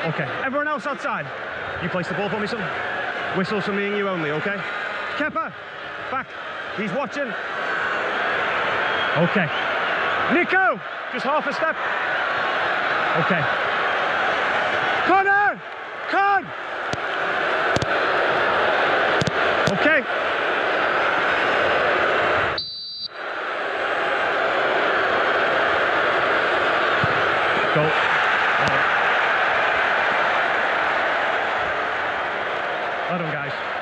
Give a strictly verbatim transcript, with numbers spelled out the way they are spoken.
Okay, everyone else outside. You place the ball for me, son. Whistles for me and you only, okay? Kepa, back. He's watching. Okay. Nico, just half a step. Okay. Connor! Con! Okay. Go. Well done, guys.